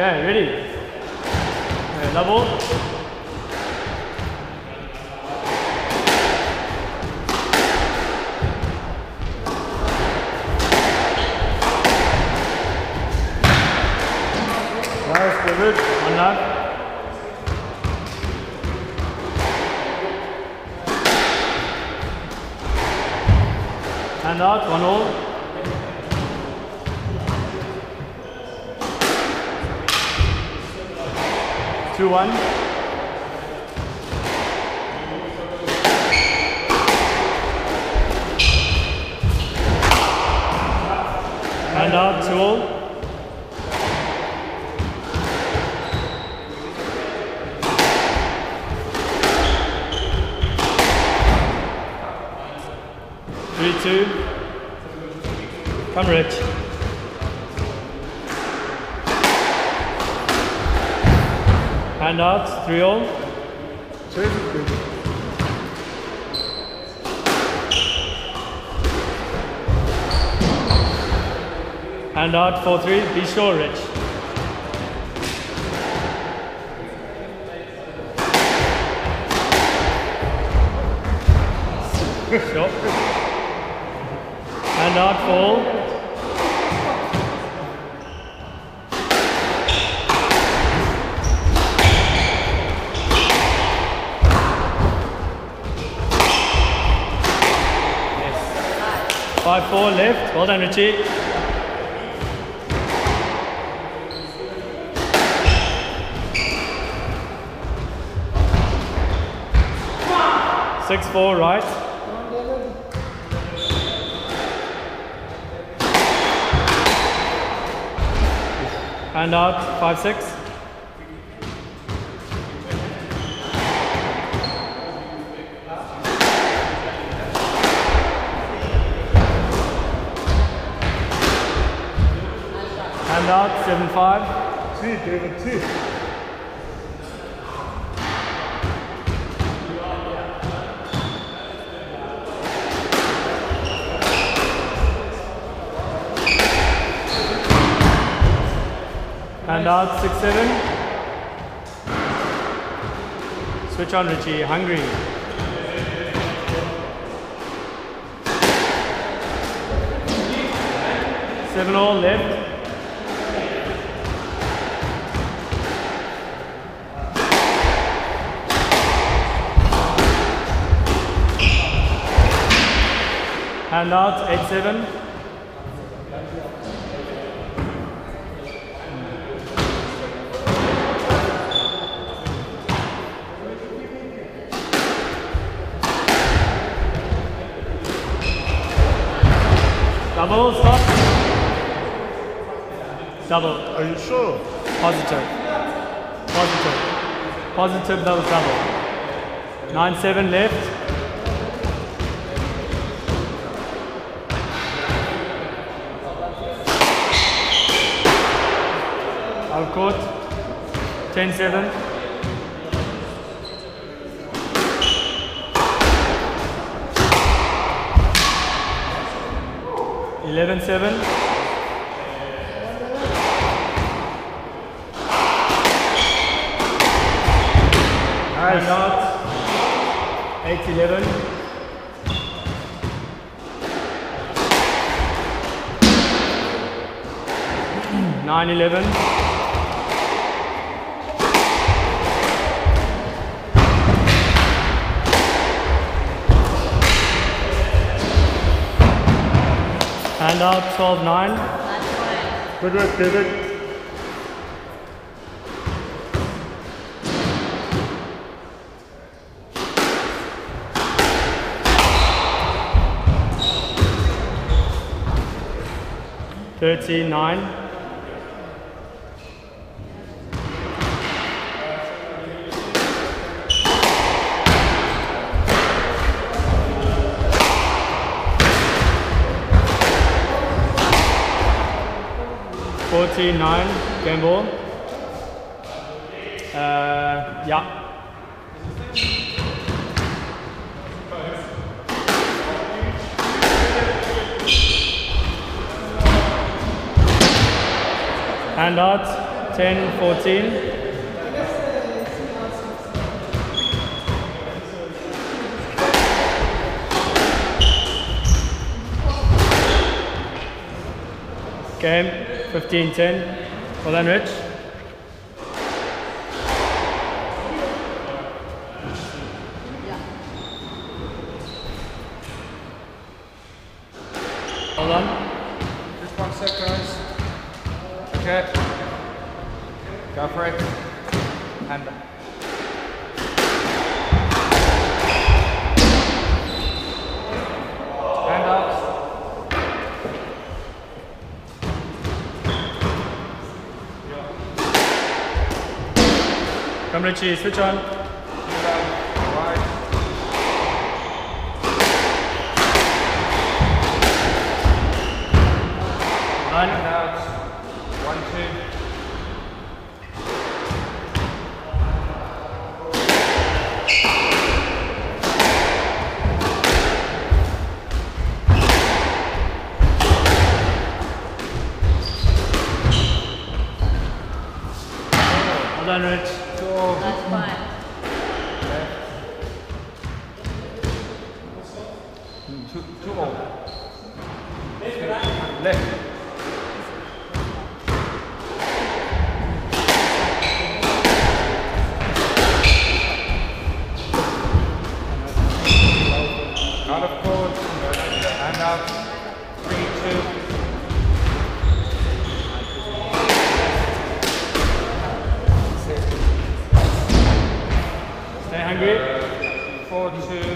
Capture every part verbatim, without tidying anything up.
Okay, ready? Okay, level. Nice, good. One lap. Hand out, one all. Two, one. Hand out, two all. Three, two. Come, Rich. Hand out, three all. Hand out, four, three. Be sure, Rich. Sure. Hand out, four. Five, four, left. Well done, Richie. Six, four, right. Hand out, five, six. Hand out, seven, five. Two, David, two. Hand out, six, seven. Switch on, Richie, hungry. Seven all, left. Hand out, eight, seven. Double, stop. Double. Are you sure? Positive. Positive. Positive, double, double. Nine, seven, left. Out of court. ten, seven. eleven, seven. Nice. Out. eight, eleven. nine, eleven. Hand out, twelve, nine. Good work, David. thirteen, nine. fourteen, nine, game ball. Uh, yeah. Hand out. ten, fourteen. Game, fifteen, ten. Well done, Rich. Well done. Just one sec, guys. Okay. Go for it. Hand back. Hand up. Come, Richie, switch on. Right. Nine. Hand out. One, two. Well done, Rich. That's fine. Two, two all. Left. Out of court. Hand out. Three, two. Stay hungry. Four, two.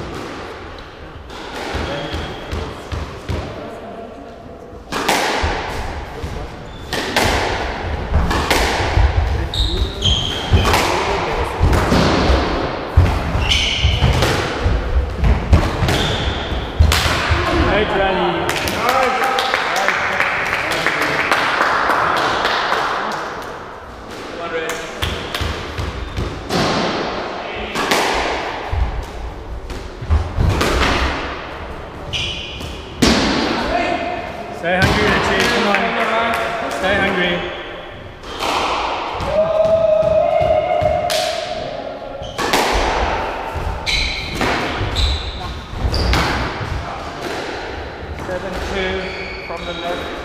Great rally. Stay hungry, Richie. Come on. Stay hungry. Seven, two from the left.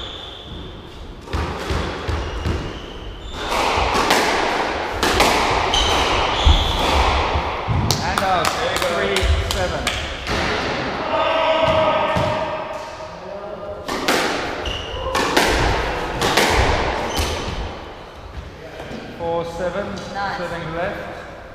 Hand out. Three, seven. Four, seven. Nice. Sitting left.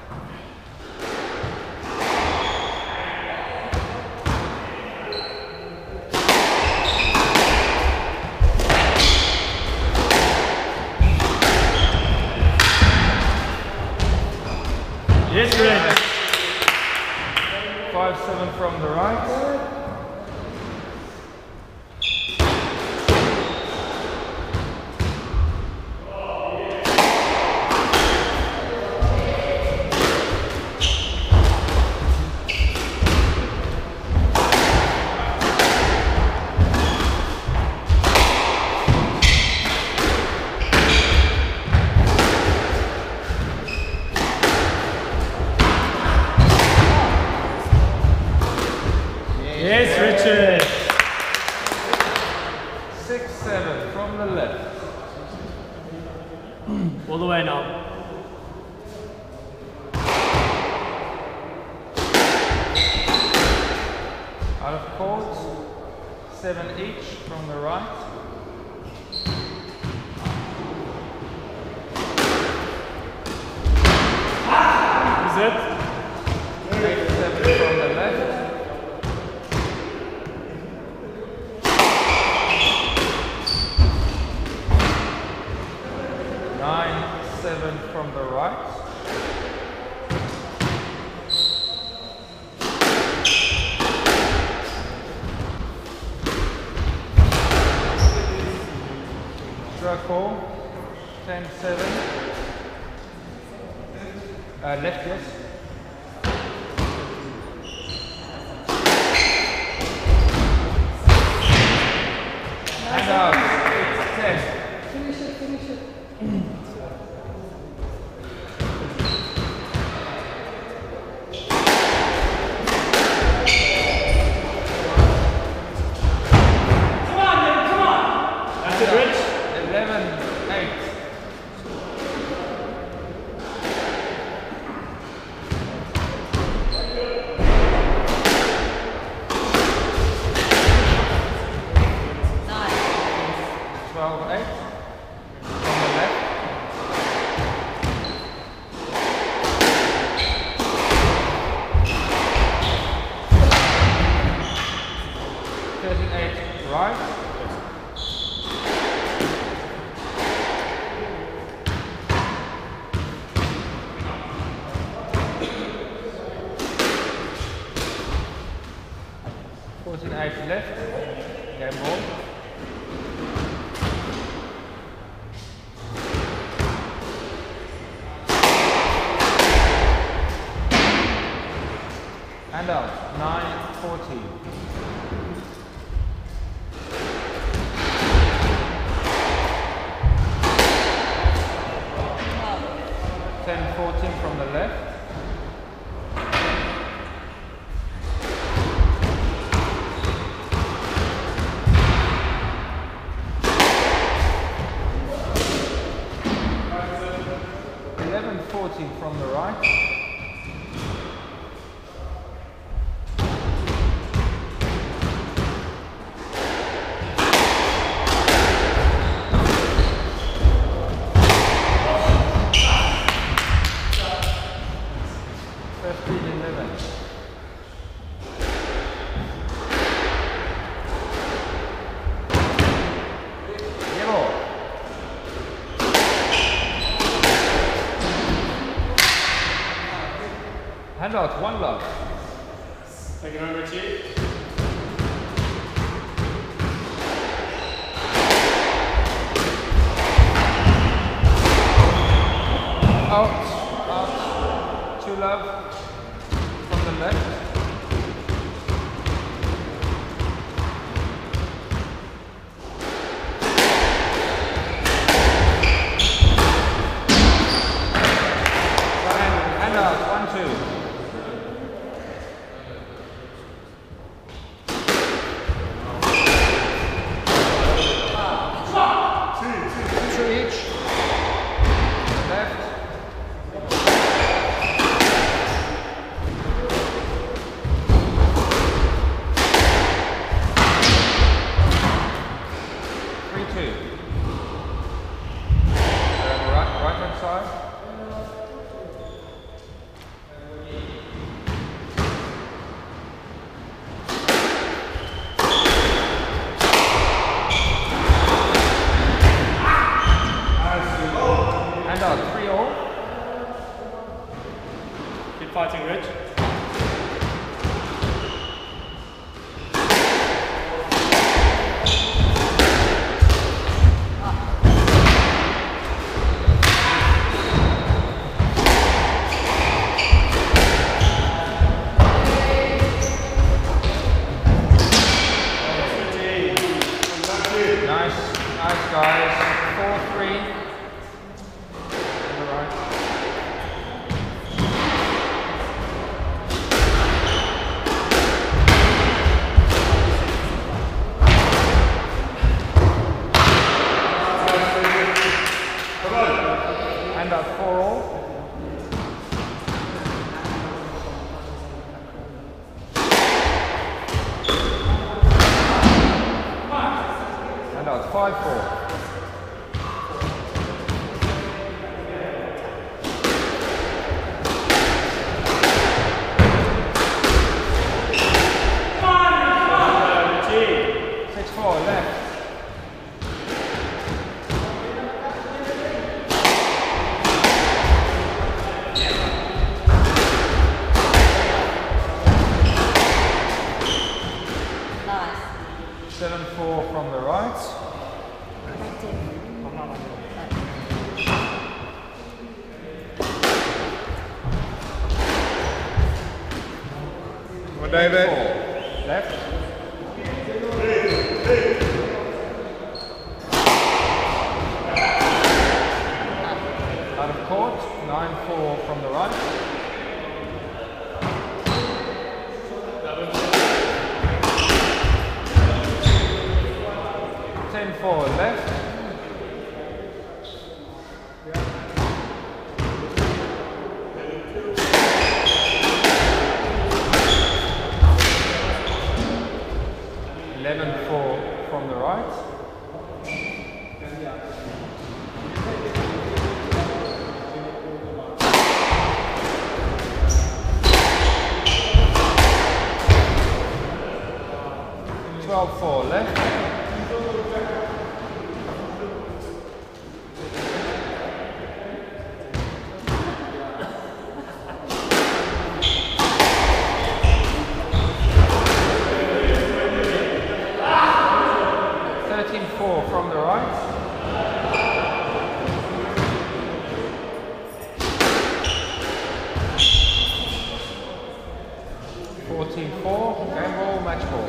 Yes, Rich. Five, seven from the right. Yes, Richard. Six, seven from the left. All the way now. Out of court. Seven each from the right. Is it? Eight, seven from the left. Nine, seven from the right. Draw call. Ten, seven. Uh, left, yes. Hand out. Ten. Finish it, finish it. thirteen eight right. fourteen eight left. Game ball. And out, nine fourteen. ten fourteen from the left. eleven fourteen from the right. Handout, one love. Taking over, Chief. Out, out, two love from the left. And, and out, one, two. Two each. Left. Three two. And right, right hand side. And out, three all. Keep fighting, Rich. Nice, nice guys. four three. And out four all. And out five four. Six four left. seven four from the right. Come on, David. Four. Left. Out of court. nine four from the right. ten four left. eleven four from the right. twelve four left. thirteen four from the right. fourteen four, game ball, match ball.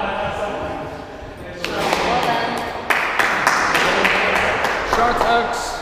Shots, Oaks.